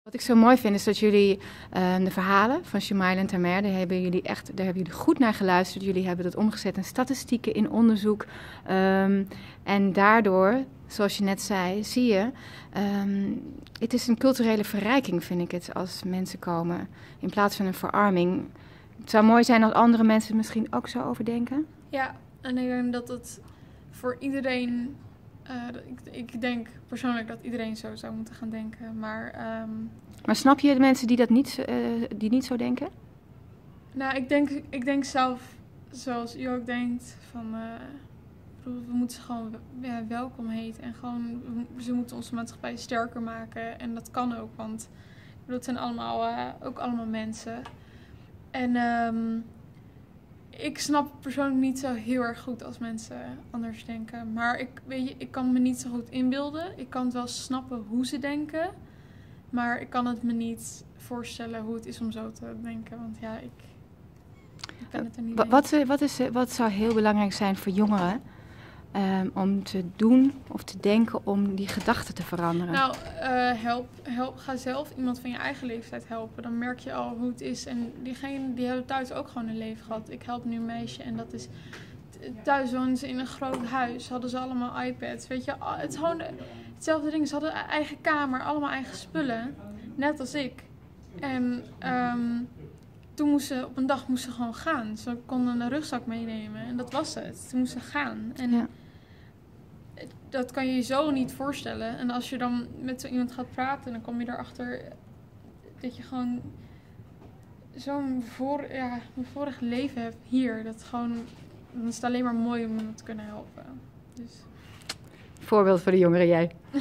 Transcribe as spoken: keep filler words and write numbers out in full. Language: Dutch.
Wat ik zo mooi vind is dat jullie uh, de verhalen van Shumaila en Tamer, daar hebben jullie echt, daar hebben jullie goed naar geluisterd. Jullie hebben dat omgezet in statistieken, in onderzoek. Um, en daardoor, zoals je net zei, zie je, um, het is een culturele verrijking, vind ik het, als mensen komen, in plaats van een verarming. Het zou mooi zijn als andere mensen misschien ook zo overdenken. Ja, en ik denk dat het voor iedereen... Uh, ik, ik denk persoonlijk dat iedereen zo zou moeten gaan denken, maar... Um, maar snap je de mensen die dat niet, uh, die niet zo denken? Nou, ik denk, ik denk zelf, zoals u ook denkt, van... Uh, we moeten ze gewoon ja, welkom heten en gewoon... Ze moeten onze maatschappij sterker maken en dat kan ook, want... Ik bedoel, het zijn allemaal, uh, ook allemaal mensen. En... Um, Ik snap persoonlijk niet zo heel erg goed als mensen anders denken. Maar ik, weet je, ik kan me niet zo goed inbeelden. Ik kan het wel snappen hoe ze denken. Maar ik kan het me niet voorstellen hoe het is om zo te denken. Want ja, ik, ik ben het er niet mee. Wat, wat, is, wat zou heel belangrijk zijn voor jongeren um, om te doen of te denken om die gedachten te veranderen? Nou, uh, help, help, ga zelf iemand van je eigen leeftijd helpen. Dan merk je al hoe het is. En diegenen die hebben thuis ook gewoon een leven gehad. Ik help nu een meisje en dat is... Thuis woonden ze in een groot huis. Hadden ze allemaal iPads. Weet je, het is gewoon hetzelfde ding. Ze hadden een eigen kamer, allemaal eigen spullen. Net als ik. En um, toen moesten ze, op een dag moesten ze gewoon gaan. Ze konden een rugzak meenemen en dat was het. Ze moesten gaan. En ja. Dat kan je je zo niet voorstellen. En als je dan met zo iemand gaat praten, dan kom je erachter dat je gewoon zo'n voor, ja, vorig leven hebt hier. Dat gewoon, dan is het alleen maar mooi om iemand te kunnen helpen. Dus. Voorbeeld voor de jongeren, jij.